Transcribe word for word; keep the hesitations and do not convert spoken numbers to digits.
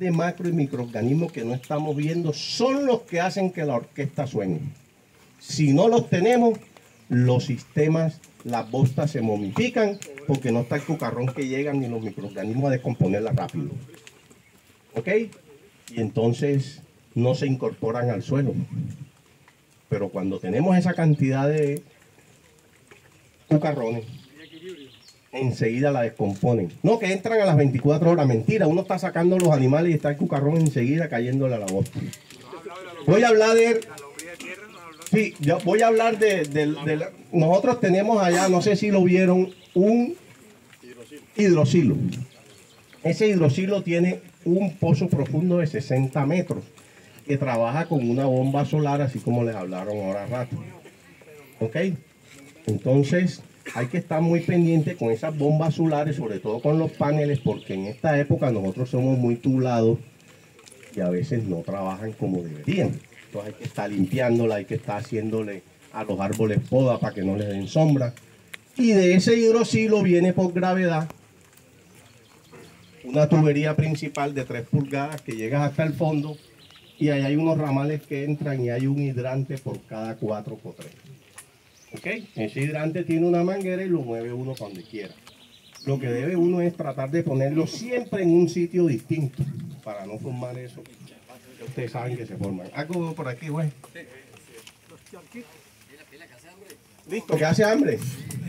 de macro y microorganismos que no estamos viendo son los que hacen que la orquesta suene. Si no los tenemos, los sistemas, las bostas se momifican porque no está el cucarrón que llegan ni los microorganismos a descomponerla rápido. ¿Ok? Y entonces no se incorporan al suelo. Pero cuando tenemos esa cantidad de cucarrones, enseguida la descomponen. No, que entran a las veinticuatro horas. Mentira, uno está sacando los animales y está el cucarrón enseguida cayéndole a la bosta. Voy a hablar de... Sí, yo voy a hablar de, de, de la, nosotros tenemos allá, no sé si lo vieron, un hidrosilo. Ese hidrosilo tiene un pozo profundo de sesenta metros que trabaja con una bomba solar, así como les hablaron ahora rato. ¿Ok? Entonces hay que estar muy pendiente con esas bombas solares, sobre todo con los paneles, porque en esta época nosotros somos muy tublados y a veces no trabajan como deberían. Entonces hay que estar limpiándola, hay que estar haciéndole a los árboles poda para que no les den sombra. Y de ese hidrosilo viene por gravedad una tubería principal de tres pulgadas que llega hasta el fondo y ahí hay unos ramales que entran y hay un hidrante por cada cuatro por tres. ¿Ok? Ese hidrante tiene una manguera y lo mueve uno cuando quiera. Lo que debe uno es tratar de ponerlo siempre en un sitio distinto para no formar eso. Ustedes saben que se forman. Algo por aquí, güey. ¿Listo? ¿Que hace hambre?